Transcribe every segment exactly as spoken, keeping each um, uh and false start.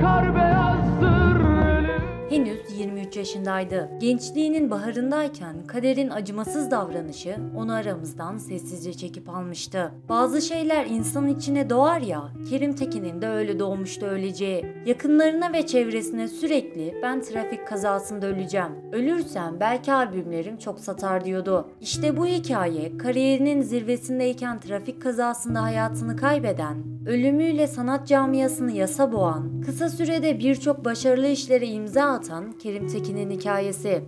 kar beyazdır ölüm. Henüz yirmi üç yaşındaydı. Gençliğinin baharındayken kaderin acımasız davranışı onu aramızdan sessizce çekip almıştı. Bazı şeyler insan içine doğar ya, Kerim Tekin'in de öyle doğmuştu öleceği. Yakınlarına ve çevresine sürekli ben trafik kazasında öleceğim, ölürsem belki albümlerim çok satar diyordu. İşte bu hikaye kariyerinin zirvesindeyken trafik kazasında hayatını kaybeden, ölümüyle sanat camiasını yasa boğan, kısa sürede birçok başarılı işlere imza atan Kerim Tekin'in hikayesi.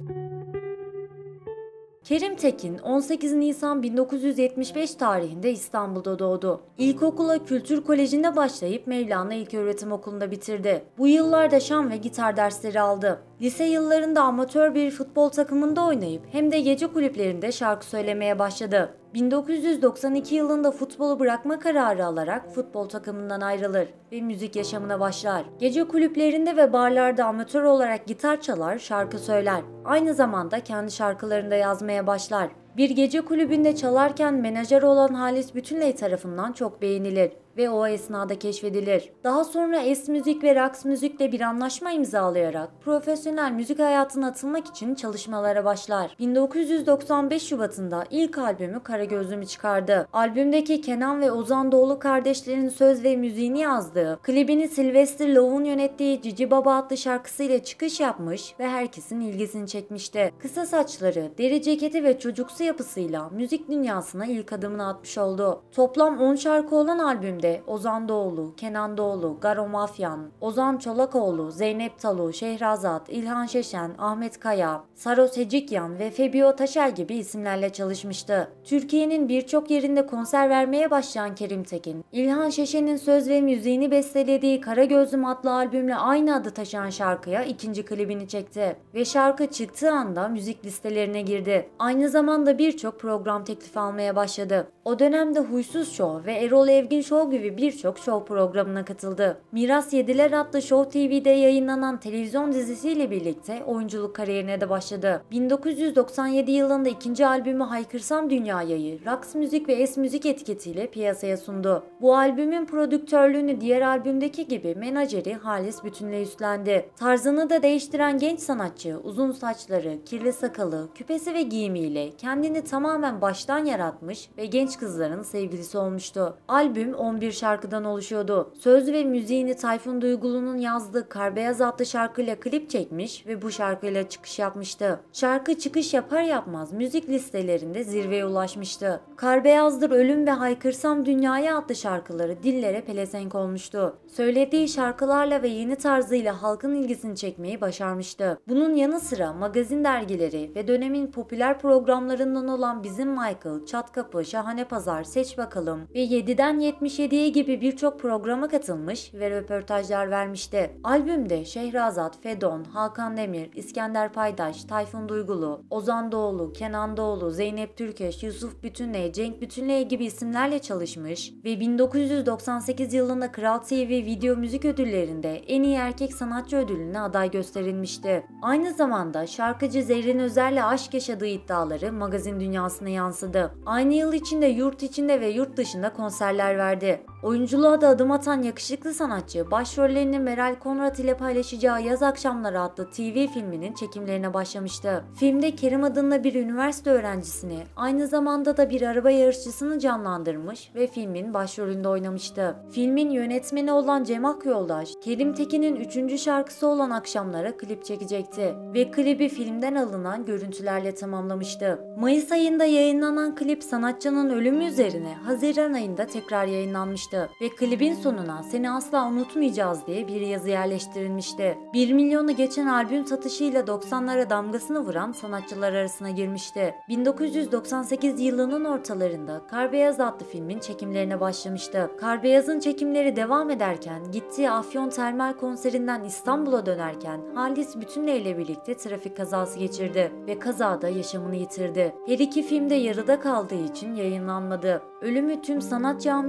Kerim Tekin on sekiz Nisan bin dokuz yüz yetmiş beş tarihinde İstanbul'da doğdu. İlkokula Kültür Koleji'nde başlayıp Mevlana İlköğretim Okulu'nda bitirdi. Bu yıllarda şan ve gitar dersleri aldı. Lise yıllarında amatör bir futbol takımında oynayıp hem de gece kulüplerinde şarkı söylemeye başladı. bin dokuz yüz doksan iki yılında futbolu bırakma kararı alarak futbol takımından ayrılır ve müzik yaşamına başlar. Gece kulüplerinde ve barlarda amatör olarak gitar çalar, şarkı söyler. Aynı zamanda kendi şarkılarını da yazmaya başlar. Bir gece kulübünde çalarken menajer olan Halis Bütünley tarafından çok beğenilir ve o esnada keşfedilir. Daha sonra Es Müzik ve Raks Müzik'le bir anlaşma imzalayarak profesyonel müzik hayatına atılmak için çalışmalara başlar. bin dokuz yüz doksan beş Şubat'ında ilk albümü Karagözlüm'ü çıkardı. Albümdeki Kenan ve Ozan Doğulu kardeşlerin söz ve müziğini yazdığı, klibini Sylvester Love'un yönettiği Cici Baba adlı şarkısıyla çıkış yapmış ve herkesin ilgisini çekmişti. Kısa saçları, deri ceketi ve çocuksu yapısıyla müzik dünyasına ilk adımını atmış oldu. Toplam on şarkı olan albümde Ozan Doğulu, Kenan Doğulu, Garo Mafyan, Ozan Çolakoğlu, Zeynep Talu, Şehrazat, İlhan Şeşen, Ahmet Kaya, Saros Hecikyan ve Febio Taşel gibi isimlerle çalışmıştı. Türkiye'nin birçok yerinde konser vermeye başlayan Kerim Tekin, İlhan Şeşen'in söz ve müziğini bestelediği Karagözlüm adlı albümle aynı adı taşıyan şarkıya ikinci klibini çekti ve şarkı çıktığı anda müzik listelerine girdi. Aynı zamanda birçok program teklifi almaya başladı. O dönemde Huysuz Show ve Erol Evgin Show gibi birçok show programına katıldı. Miras Yediler adlı Show T V'de yayınlanan televizyon dizisiyle birlikte oyunculuk kariyerine de başladı. bin dokuz yüz doksan yedi yılında ikinci albümü Haykırsam Dünyaya'yı Raks Müzik ve Es Müzik etiketiyle piyasaya sundu. Bu albümün prodüktörlüğünü diğer albümdeki gibi menajeri Halis Bütünley üstlendi. Tarzını da değiştiren genç sanatçı uzun saçları, kirli sakalı, küpesi ve giyimiyle kendini tamamen baştan yaratmış ve genç kızların sevgilisi olmuştu. Albüm on bir şarkıdan oluşuyordu. Söz ve müziğini Tayfun Duygulu'nun yazdığı Kar Beyaz adlı şarkıyla klip çekmiş ve bu şarkıyla çıkış yapmıştı. Şarkı çıkış yapar yapmaz müzik listelerinde zirveye ulaşmıştı. Kar Beyazdır Ölüm ve Haykırsam Dünyaya adlı şarkıları dillere pelesenk olmuştu. Söylediği şarkılarla ve yeni tarzıyla halkın ilgisini çekmeyi başarmıştı. Bunun yanı sıra magazin dergileri ve dönemin popüler programlarından olan Bizim Michael, Çat Kapı, Şahane Pazar, Seç Bakalım ve yediden yetmiş yediye gibi birçok programa katılmış ve röportajlar vermişti. Albümde Şehrazat, Fedon, Hakan Demir, İskender Paydaş, Tayfun Duygulu, Ozan Doğulu, Kenan Doğulu, Zeynep Türkeş, Yusuf Bütünley, Cenk Bütünley gibi isimlerle çalışmış ve bin dokuz yüz doksan sekiz yılında Kral T V Video Müzik Ödülleri'nde en iyi erkek sanatçı ödülüne aday gösterilmişti. Aynı zamanda şarkıcı Zerrin Özer'le aşk yaşadığı iddiaları magazin dünyasına yansıdı. Aynı yıl içinde yurt içinde ve yurt dışında konserler verdi. Oyunculuğa da adım atan yakışıklı sanatçı başrollerini Meral Konrad ile paylaşacağı Yaz Akşamları adlı T V filminin çekimlerine başlamıştı. Filmde Kerim adında bir üniversite öğrencisini, aynı zamanda da bir araba yarışçısını canlandırmış ve filmin başrolünde oynamıştı. Filmin yönetmeni olan Cem Akyoldaş, Kerim Tekin'in üçüncü şarkısı olan Akşamlara klip çekecekti ve klibi filmden alınan görüntülerle tamamlamıştı. Mayıs ayında yayınlanan klip sanatçının ölümü üzerine Haziran ayında tekrar yayınlanmıştı ve klibin sonuna "Seni asla unutmayacağız" diye bir yazı yerleştirilmişti. bir milyonu geçen albüm satışıyla doksanlara damgasını vuran sanatçılar arasına girmişti. bin dokuz yüz doksan sekiz yılının ortalarında Kar Beyaz adlı filmin çekimlerine başlamıştı. Kar Beyaz'ın çekimleri devam ederken gittiği Afyon Termal konserinden İstanbul'a dönerken Halis Bütünley ile birlikte trafik kazası geçirdi ve kazada yaşamını yitirdi. Her iki film de yarıda kaldığı için yayınlanmadı. Ölümü tüm sanat camiasını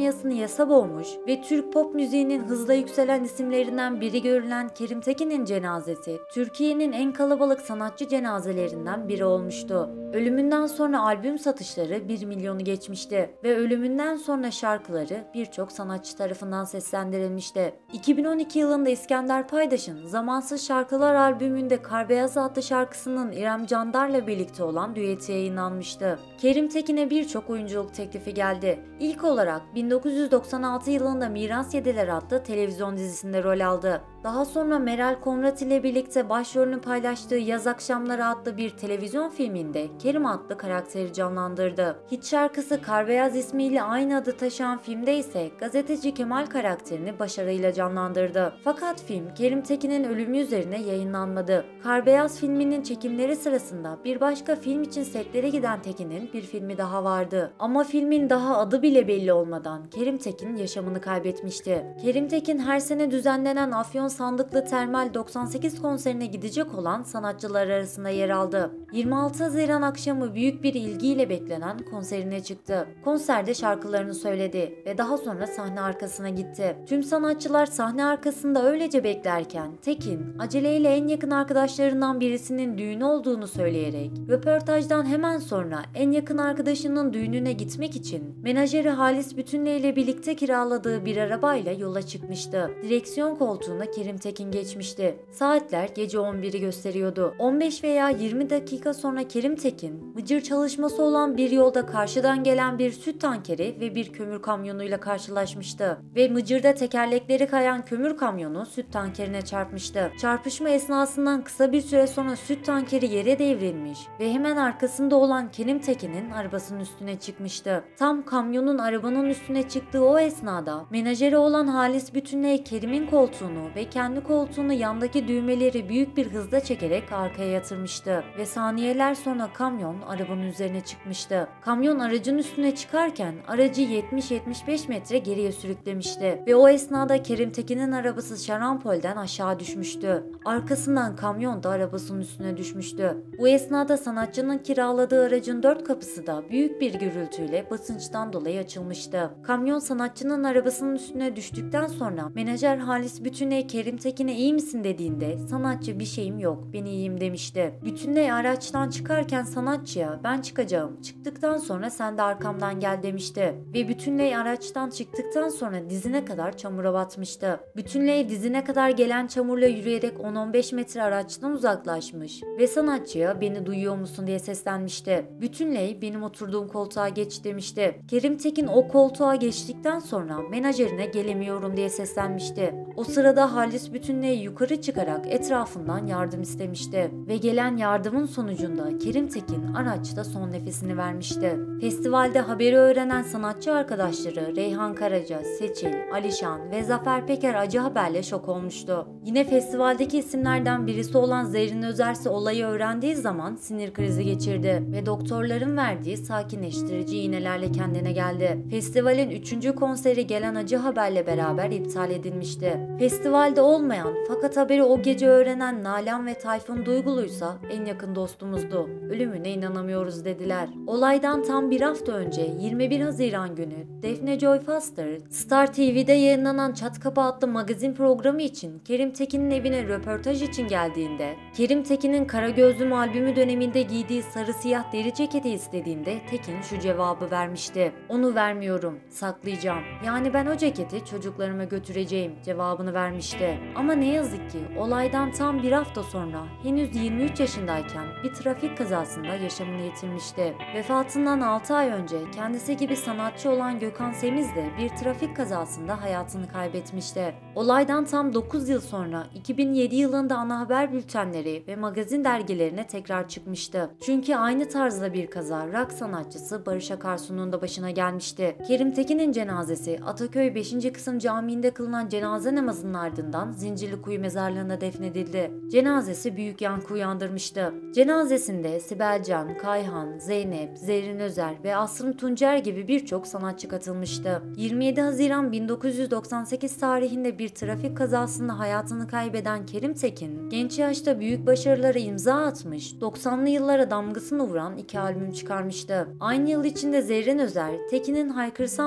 yasa boğmuş ve Türk pop müziğinin hızla yükselen isimlerinden biri görülen Kerim Tekin'in cenazesi, Türkiye'nin en kalabalık sanatçı cenazelerinden biri olmuştu. Ölümünden sonra albüm satışları bir milyonu geçmişti ve ölümünden sonra şarkıları birçok sanatçı tarafından seslendirilmişti. iki bin on iki yılında İskender Paydaş'ın Zamansız Şarkılar albümünde Kar Beyaz adlı şarkısının İrem Candar'la birlikte olan düeti yayınlanmıştı. Kerim Tekin'e birçok oyunculuk teklifi geldi. İlk olarak bin dokuz yüz doksan altı yılında Miras Yediler adlı televizyon dizisinde rol aldı. Daha sonra Meral Konrad ile birlikte başrolünü paylaştığı Yaz Akşamları adlı bir televizyon filminde Kerim adlı karakteri canlandırdı. Hit şarkısı Kar Beyaz ismiyle aynı adı taşıyan filmde ise gazeteci Kemal karakterini başarıyla canlandırdı. Fakat film Kerim Tekin'in ölümü üzerine yayınlanmadı. Kar Beyaz filminin çekimleri sırasında bir başka film için setlere giden Tekin'in bir filmi daha vardı. Ama filmin daha adı bile belli olmadan Kerim Tekin yaşamını kaybetmişti. Kerim Tekin her sene düzenlenen Afyon Sandıklı Termal doksan sekiz konserine gidecek olan sanatçılar arasında yer aldı. yirmi altı Haziran akşamı büyük bir ilgiyle beklenen konserine çıktı. Konserde şarkılarını söyledi ve daha sonra sahne arkasına gitti. Tüm sanatçılar sahne arkasında öylece beklerken Tekin aceleyle en yakın arkadaşlarından birisinin düğünü olduğunu söyleyerek röportajdan hemen sonra en yakın arkadaşının düğününe gitmek için menajeri Halis Bütünlü ile birlikte kiraladığı bir arabayla yola çıkmıştı. Direksiyon koltuğuna Kerim Tekin geçmişti. Saatler gece on biri gösteriyordu. on beş veya yirmi dakika sonra Kerim Tekin, mıcır çalışması olan bir yolda karşıdan gelen bir süt tankeri ve bir kömür kamyonuyla karşılaşmıştı. Ve mıcırda tekerlekleri kayan kömür kamyonu süt tankerine çarpmıştı. Çarpışma esnasından kısa bir süre sonra süt tankeri yere devrilmiş ve hemen arkasında olan Kerim Tekin'in arabasının üstüne çıkmıştı. Tam kamyonun arabanın üstüne çıktığı o esnada menajeri olan Halis Bütünlü Kerim'in koltuğunu ve kendi koltuğunu yandaki düğmeleri büyük bir hızla çekerek arkaya yatırmıştı ve saniyeler sonra kamyon arabanın üzerine çıkmıştı. Kamyon aracın üstüne çıkarken aracı yetmiş yetmiş beş metre geriye sürüklemişti ve o esnada Kerim Tekin'in arabası şarampolden aşağı düşmüştü. Arkasından kamyon da arabasının üstüne düşmüştü. Bu esnada sanatçının kiraladığı aracın dört kapısı da büyük bir gürültüyle basınçtan dolayı açılmıştı. Kamyon sanatçının arabasının üstüne düştükten sonra menajer Halis Bütünlü Kerim Tekin'e iyi misin dediğinde sanatçı bir şeyim yok, ben iyiyim demişti. Bütünlü araçtan çıkarken sanatçıya ben çıkacağım, çıktıktan sonra sen de arkamdan gel demişti. Ve Bütünlü araçtan çıktıktan sonra dizine kadar çamura batmıştı. Bütünlü dizine kadar gelen çamurla yürüyerek on on beş metre araçtan uzaklaşmış ve sanatçıya beni duyuyor musun diye seslenmişti. Bütünlü benim oturduğum koltuğa geç demişti. Kerim Tekin o koltuğa geçtikten sonra menajerine gelemiyorum diye seslenmişti. O sırada Halis Bütünlü yukarı çıkarak etrafından yardım istemişti ve gelen yardımın sonucunda Kerim Tekin araçta son nefesini vermişti. Festivalde haberi öğrenen sanatçı arkadaşları Reyhan Karaca, Seçil, Alişan ve Zafer Peker acı haberle şok olmuştu. Yine festivaldeki isimlerden birisi olan Zerrin Özer ise olayı öğrendiği zaman sinir krizi geçirdi ve doktorların verdiği sakinleştirici iğnelerle kendine geldi. Festivalin üçüncü konseri gelen acı haberle beraber iptal edilmişti. Festivalde olmayan fakat haberi o gece öğrenen Nalan ve Tayfun Duygulu'ysa en yakın dostumuzdu. Ölümüne inanamıyoruz dediler. Olaydan tam bir hafta önce yirmi bir Haziran günü Defne Joy Foster, Star T V'de yayınlanan Çat Kapı adlı magazin programı için Kerim Tekin'in evine röportaj için geldiğinde, Kerim Tekin'in Kara Gözlüm albümü döneminde giydiği sarı siyah deri ceketi istediğinde Tekin şu cevabı vermişti. Onu vermiyorum, saklayacağım. Yani ben o ceketi çocuklarıma götüreceğim cevabını vermişti. Ama ne yazık ki olaydan tam bir hafta sonra henüz yirmi üç yaşındayken bir trafik kazasında yaşamını yitirmişti. Vefatından altı ay önce kendisi gibi sanatçı olan Gökhan Semiz de bir trafik kazasında hayatını kaybetmişti. Olaydan tam dokuz yıl sonra iki bin yedi yılında ana haber bültenleri ve magazin dergilerine tekrar çıkmıştı. Çünkü aynı tarzda bir kaza rock sanatçısı Barış Akarsu'nun da başına gelmişti. Kerim Tekin'in cenazesi Ataköy beşinci Kısım Camii'nde kılınan cenaze namazının ardından Zincirlikuyu mezarlığına defnedildi. Cenazesi büyük yankı uyandırmıştı. Cenazesinde Sibel Can, Kayhan, Zeynep, Zerrin Özer ve Asrım Tuncer gibi birçok sanatçı katılmıştı. yirmi yedi Haziran bin dokuz yüz doksan sekiz tarihinde bir trafik kazasında hayatını kaybeden Kerim Tekin, genç yaşta büyük başarılara imza atmış, doksanlı yıllara damgasını vuran iki albüm çıkarmıştı. Aynı yıl içinde Zerrin Özer, Tekin'in Haykırsam Dünyaya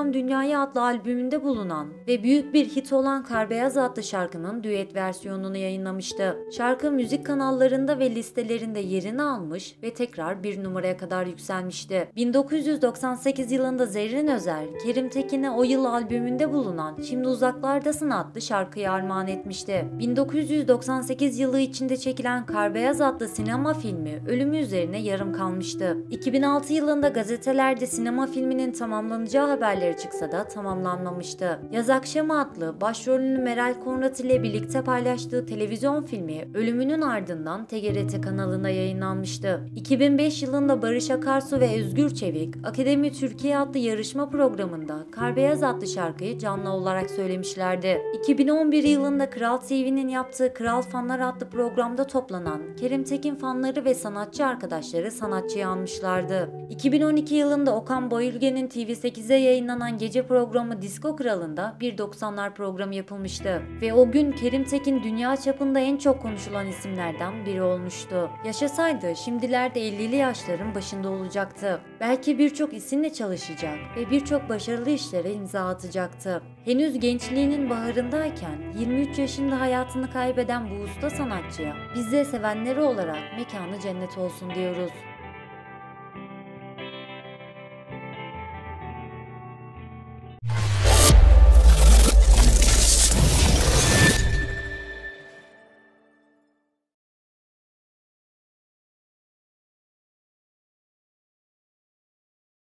Dünyayı adlı albümünde bulunan ve büyük bir hit olan Kar Beyaz adlı şarkının düet versiyonunu yayınlamıştı. Şarkı müzik kanallarında ve listelerinde yerini almış ve tekrar bir numaraya kadar yükselmişti. bin dokuz yüz doksan sekiz yılında Zerrin Özer, Kerim Tekin'e o yıl albümünde bulunan Şimdi Uzaklardasın adlı şarkıyı armağan etmişti. bin dokuz yüz doksan sekiz yılı içinde çekilen Kar Beyaz adlı sinema filmi ölümü üzerine yarım kalmıştı. iki bin altı yılında gazetelerde sinema filminin tamamlanacağı haberleri çıksa da tamamlanmamıştı. Yaz Akşamı adlı başrolünü Meral Konrat ile birlikte paylaştığı televizyon filmi ölümünün ardından T G R T kanalında yayınlanmıştı. iki bin beş yılında Barış Akarsu ve Özgür Çevik, Akademi Türkiye adlı yarışma programında Kar Beyaz adlı şarkıyı canlı olarak söylemişlerdi. iki bin on bir yılında Kral T V'nin yaptığı Kral Fanlar adlı programda toplanan Kerim Tekin fanları ve sanatçı arkadaşları sanatçıyı anmışlardı. iki bin on iki yılında Okan Bayülgen'in T V sekiz'e yayınlanan gece programı Disko Kralı'nda bir doksanlar programı yapılmıştı ve o gün Kerim Tekin dünya çapında en çok konuşulan isimlerden biri olmuştu. Yaşasaydı şimdilerde ellili yaşların başında olacaktı. Belki birçok isimle çalışacak ve birçok başarılı işlere imza atacaktı. Henüz gençliğinin baharındayken yirmi üç yaşında hayatını kaybeden bu usta sanatçıya biz de sevenleri olarak mekanı cennet olsun diyoruz.